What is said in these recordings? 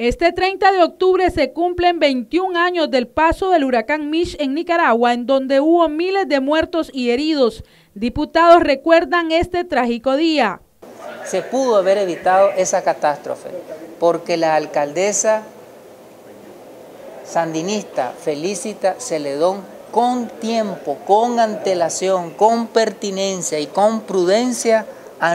Este 30 de octubre se cumplen 21 años del paso del huracán Mitch en Nicaragua, en donde hubo miles de muertos y heridos. Diputados recuerdan este trágico día. Se pudo haber evitado esa catástrofe porque la alcaldesa sandinista Felicita Celedón, con tiempo, con antelación, con pertinencia y con prudencia,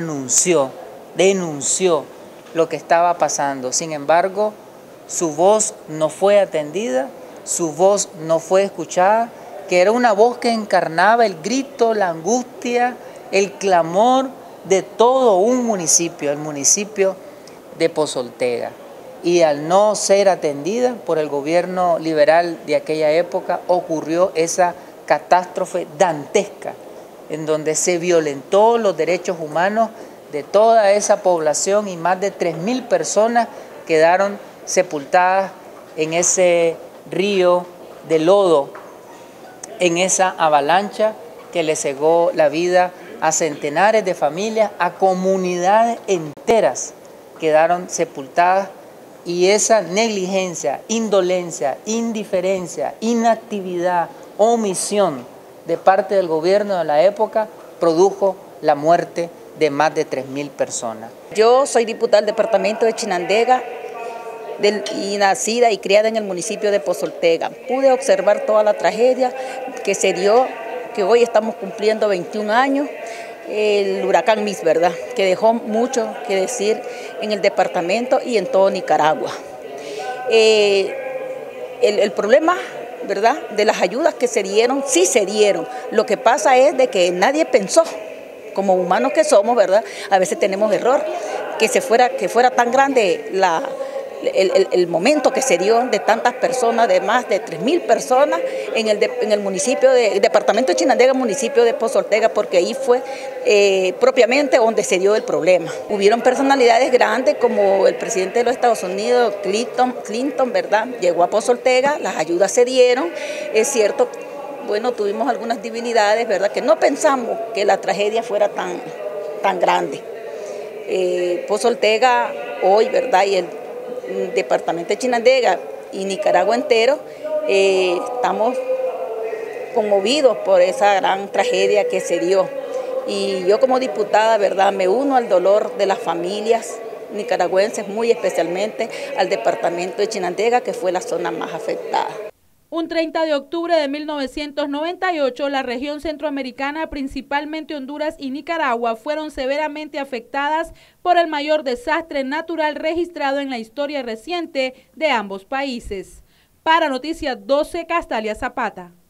denunció lo que estaba pasando. Sin embargo, su voz no fue atendida, su voz no fue escuchada, que era una voz que encarnaba el grito, la angustia, el clamor de todo un municipio, el municipio de Pozo Ortega. Y al no ser atendida por el gobierno liberal de aquella época, ocurrió esa catástrofe dantesca, en donde se violentó los derechos humanos de toda esa población y más de 3.000 personas quedaron sepultadas en ese río de lodo, en esa avalancha que le cegó la vida a centenares de familias, a comunidades enteras quedaron sepultadas, y esa negligencia, indolencia, indiferencia, inactividad, omisión de parte del gobierno de la época produjo la muerte de más de 3.000 personas. Yo soy diputada del departamento de Chinandega y nacida y criada en el municipio de Pozo Ortega. Pude observar toda la tragedia que se dio, que hoy estamos cumpliendo 21 años, el huracán Mitch, ¿verdad?, que dejó mucho que decir en el departamento y en todo Nicaragua. El problema, ¿verdad?, de las ayudas que se dieron, sí se dieron. Lo que pasa es de que nadie pensó, como humanos que somos, ¿verdad?, a veces tenemos error, que fuera tan grande el momento que se dio de tantas personas, de más de 3.000 personas en el municipio el departamento de Chinandega, municipio de Pozo Ortega, porque ahí fue propiamente donde se dio el problema. Hubieron personalidades grandes como el presidente de los Estados Unidos, Clinton, ¿verdad?, llegó a Pozo Ortega, las ayudas se dieron, es cierto. Bueno, tuvimos algunas debilidades, ¿verdad?, que no pensamos que la tragedia fuera tan grande. Pozo Ortega hoy, ¿verdad?, y el departamento de Chinandega y Nicaragua entero, estamos conmovidos por esa gran tragedia que se dio. Y yo como diputada, ¿verdad?, me uno al dolor de las familias nicaragüenses, muy especialmente al departamento de Chinandega, que fue la zona más afectada. Un 30 de octubre de 1998, la región centroamericana, principalmente Honduras y Nicaragua, fueron severamente afectadas por el mayor desastre natural registrado en la historia reciente de ambos países. Para Noticias 12, Castalia Zapata.